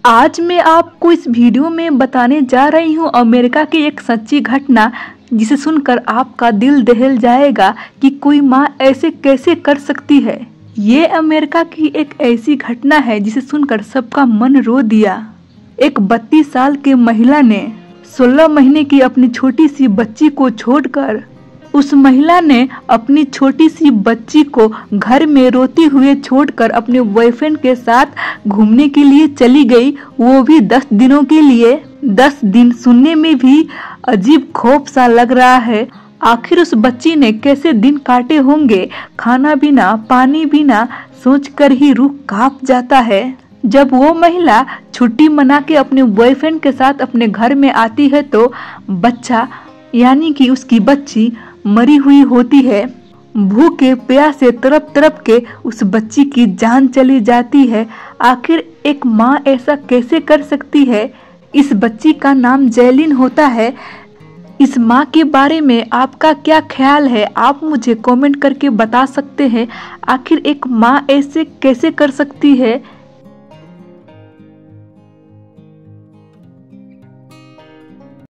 आज मैं आपको इस वीडियो में बताने जा रही हूँ अमेरिका की एक सच्ची घटना, जिसे सुनकर आपका दिल दहल जाएगा कि कोई माँ ऐसे कैसे कर सकती है। ये अमेरिका की एक ऐसी घटना है जिसे सुनकर सबका मन रो दिया। एक 32 साल की महिला ने 16 महीने की अपनी छोटी सी बच्ची को छोड़कर उस महिला ने अपनी छोटी सी बच्ची को घर में रोते हुए छोड़कर अपने बॉयफ्रेंड के साथ घूमने के लिए चली गई, वो भी 10 दिनों के लिए। 10 दिन सुनने में भी अजीब खौफ सा लग रहा है। आखिर उस बच्ची ने कैसे दिन काटे होंगे, खाना बिना पानी बिना, सोचकर ही रूह कांप जाता है। जब वो महिला छुट्टी मना के अपने बॉयफ्रेंड के साथ अपने घर में आती है तो बच्चा यानी कि उसकी बच्ची मरी हुई होती है। भूखे प्यास से तड़प तड़प के उस बच्ची की जान चली जाती है। आखिर एक माँ ऐसा कैसे कर सकती है। इस बच्ची का नाम जैलिन होता है। इस माँ के बारे में आपका क्या ख्याल है, आप मुझे कमेंट करके बता सकते हैं। आखिर एक माँ ऐसे कैसे कर सकती है।